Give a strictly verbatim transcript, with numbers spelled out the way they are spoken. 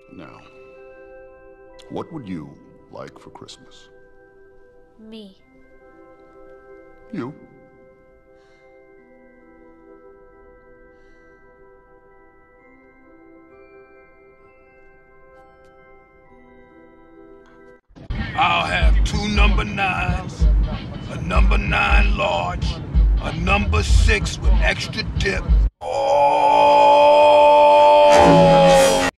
Now, what would you like for Christmas? Me. You. I'll have two number nines, a number nine large, a number six with extra dip,